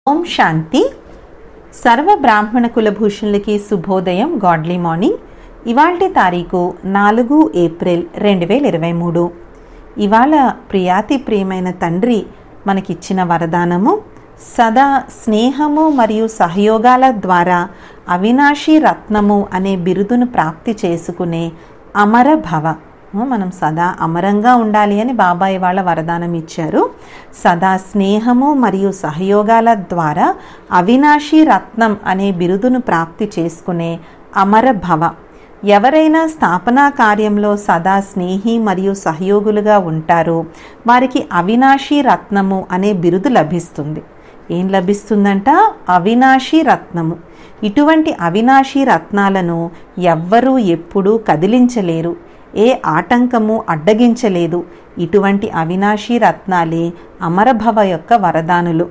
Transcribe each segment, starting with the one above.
ఓం శాంతి. సర్వ బ్రాహ్మణ కులభూషణులకి శుభోదయం, గాడ్లీ మార్నింగ్. ఇవాల్టి తారీఖు 4 ఏప్రిల్ 2023. ఇవాళ ప్రియాతి ప్రియమైన తండ్రి మనకిచ్చిన వరదానము సదా స్నేహము మరియు సహయోగాల ద్వారా అవినాశీ రత్నము అనే బిరుదును ప్రాప్తి చేసుకునే అమర భవ. మనం సదా అమరంగా ఉండాలి అని బాబా ఇవాళ వరదానం ఇచ్చారు. సదా స్నేహము మరియు సహయోగాల ద్వారా అవినాశీ రత్నం అనే బిరుదును ప్రాప్తి చేసుకునే అమర భవ. ఎవరైనా స్థాపనా కార్యంలో సదా స్నేహి మరియు సహయోగులుగా ఉంటారో వారికి అవినాశీ రత్నము అనే బిరుదు లభిస్తుంది. ఏం లభిస్తుందంట? అవినాశీ రత్నము. ఇటువంటి అవినాశీ రత్నాలను ఎవ్వరూ ఎప్పుడూ కదిలించలేరు, ఏ ఆటంకము అడ్డగించలేదు. ఇటువంటి అవినాశీ రత్నాలే అమరభవ యొక్క వరదానులు.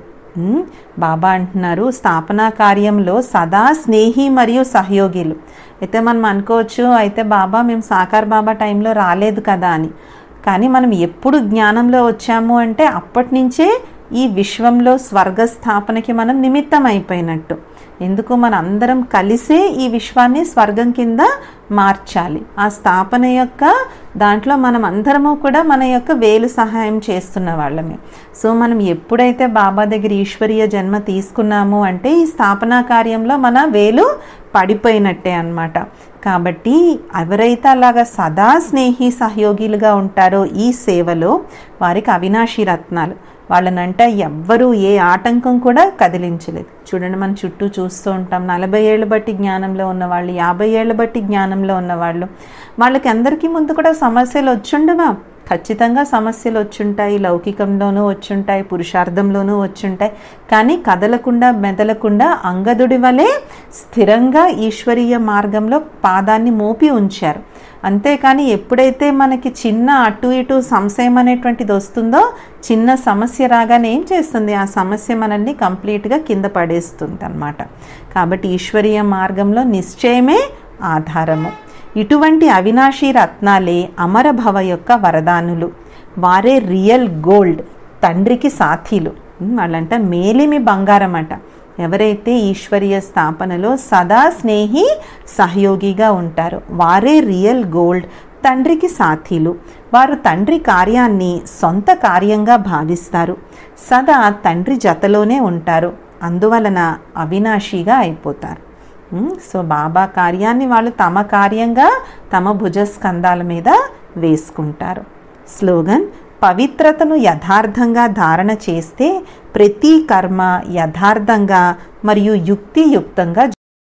బాబా అంటున్నారు స్థాపనా కార్యంలో సదా స్నేహి మరియు సహయోగిలు. అయితే మనం అనుకోవచ్చు అయితే బాబా మేము సాకార్ బాబా టైంలో రాలేదు కదా అని. కానీ మనం ఎప్పుడు జ్ఞానంలో వచ్చాము అంటే అప్పటి నుంచే ఈ విశ్వంలో స్వర్గ స్థాపనకి మనం నిమిత్తం అయిపోయినట్టు. ఎందుకు? మన అందరం కలిసే ఈ విశ్వాన్ని స్వర్గం కింద మార్చాలి. ఆ స్థాపన యొక్క దాంట్లో మనం అందరము కూడా మన యొక్క వేలు సహాయం చేస్తున్న వాళ్ళమే. సో మనం ఎప్పుడైతే బాబా దగ్గర ఈశ్వరీయ జన్మ తీసుకున్నాము అంటే ఈ స్థాపనా కార్యంలో మన వేలు పడిపోయినట్టే అన్నమాట. కాబట్టి ఎవరైతే అలాగా సదా స్నేహి సహయోగిలుగా ఉంటారో ఈ సేవలో వారికి అవినాశీ రత్నాలు. వాళ్ళనంట ఎవ్వరూ ఏ ఆటంకం కూడా కదిలించలేదు. చూడండి, మన చుట్టూ చూస్తూ ఉంటాం 40 ఏళ్ళు బట్టి జ్ఞానంలో ఉన్నవాళ్ళు, 50 ఏళ్ళు బట్టి జ్ఞానంలో ఉన్నవాళ్ళు. వాళ్ళకి అందరికీ ముందు కూడా సమస్యలు వచ్చుండవా? ఖచ్చితంగా సమస్యలు వచ్చుంటాయి. లౌకికంలోనూ వచ్చుంటాయి, పురుషార్థంలోనూ వచ్చుంటాయి. కానీ కదలకుండా మెదలకుండా అంగదుడి వలె స్థిరంగా ఈశ్వరీయ మార్గంలో పాదాన్ని మోపి ఉంచారు. అంతేకాని ఎప్పుడైతే మనకి చిన్న అటు ఇటు సంశయం అనేటువంటిది వస్తుందో, చిన్న సమస్య రాగానే ఏం చేస్తుంది? ఆ సమస్య మనల్ని కంప్లీట్గా కింద పడేస్తుంది అన్నమాట. కాబట్టి ఈశ్వరీయ మార్గంలో నిశ్చయమే ఆధారము. ఇటువంటి అవినాశీ రత్నాలే అమరభవ యొక్క వరదానులు. వారే రియల్ గోల్డ్, తండ్రికి సాథీలు. వాళ్ళంట మేలిమి బంగారం అట. ఎవరైతే ఈశ్వరీయ స్థాపనలో సదా స్నేహి సహయోగిగా ఉంటారో వారే రియల్ గోల్డ్, తండ్రికి సాథీలు. వారు తండ్రి కార్యాన్ని సొంత కార్యంగా భావిస్తారు. సదా తండ్రి జతలోనే ఉంటారు. అందువలన అవినాశిగా అయిపోతారు. సో బాబా కార్యాన్ని వాళ్ళు తమ కార్యంగా తమ భుజస్కంధాల మీద వేసుకుంటారు. స్లోగన్: పవిత్రతను యథార్థంగా ధారణ చేస్తే ప్రతి కర్మ యథార్థంగా మరియు యుక్తియుక్తంగా